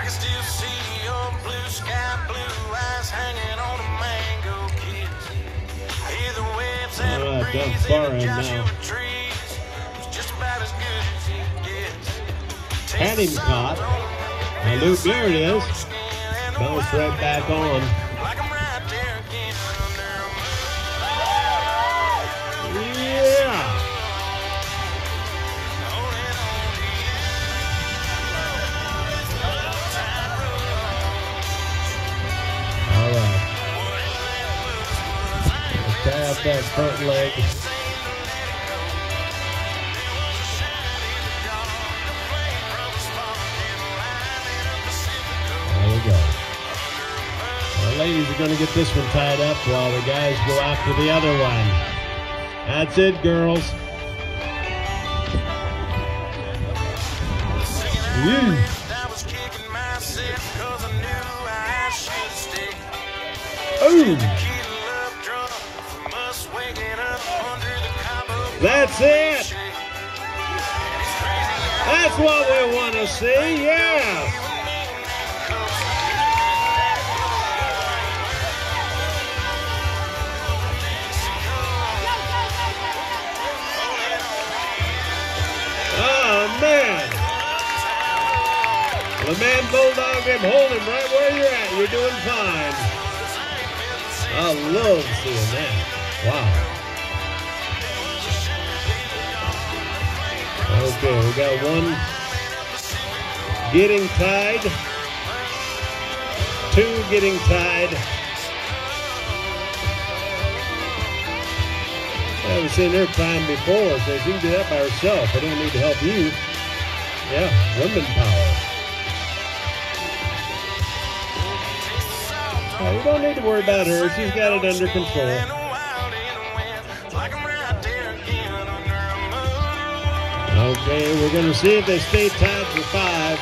can still see your blue sky, blue eyes hanging on a mango kiss. Hear the waves and the breeze in the Joshua trees. It's just about as good as it gets. Had him caught. Now Luke, there it is. Bounced right back on. Like I'm right there again under a moon. Yeah. Holding on to you. All right. Tie up that front leg. There we go. The ladies are going to get this one tied up while the guys go after the other one. That's it, girls. Ooh. Ooh. That's it. That's what we want to see, yeah. Oh, man. The man bulldog him, hold him right where you're at. You're doing fine. I love seeing that. Wow. Okay, we got one getting tied, two getting tied. I haven't seen her climb before, so she can do that by herself. I don't need to help you. Yeah, women power. Oh, you don't need to worry about her. She's got it under control. Okay, we're going to see if they stay tied for 5.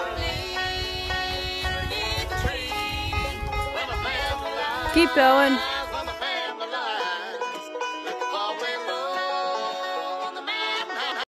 Keep going.